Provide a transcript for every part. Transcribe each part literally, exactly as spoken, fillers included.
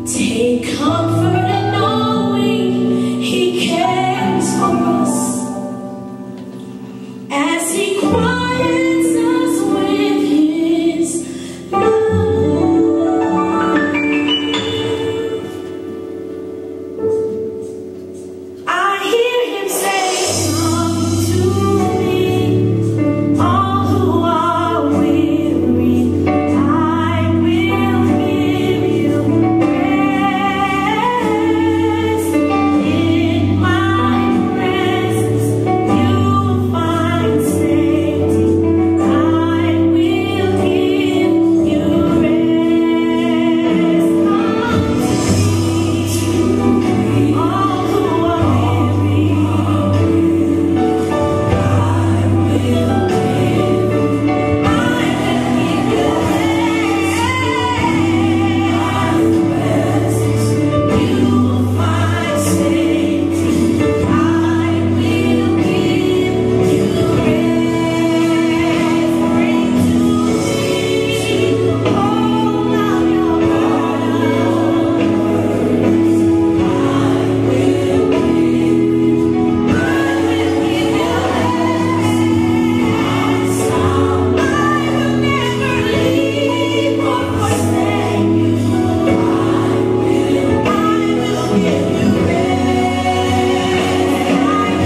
Take comfort in knowing He cares for us as He quiets us with His love. I hear Him say, "Come to me, all who are weary, I will give you rest. In my presence you'll find safety. I will give you rest." Come to me, all who are weary, I will give you, I will give you rest. You will find safety. I will give you rest. Bring to me all of your burdens. I will give you, I will give you rest. I will never leave or forsake you. I will, I will give you rest. I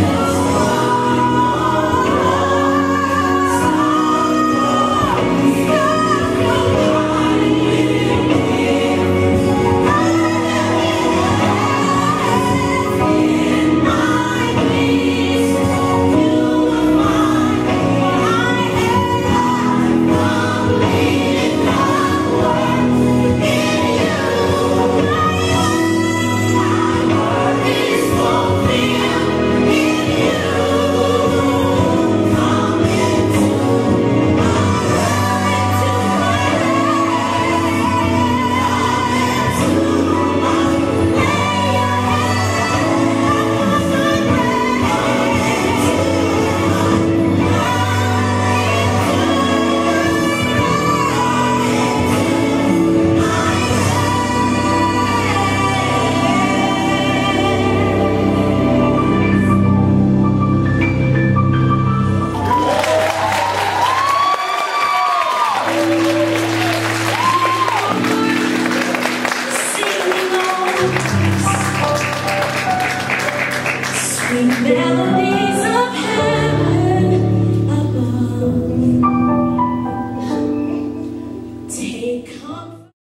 sing along, sweet melody.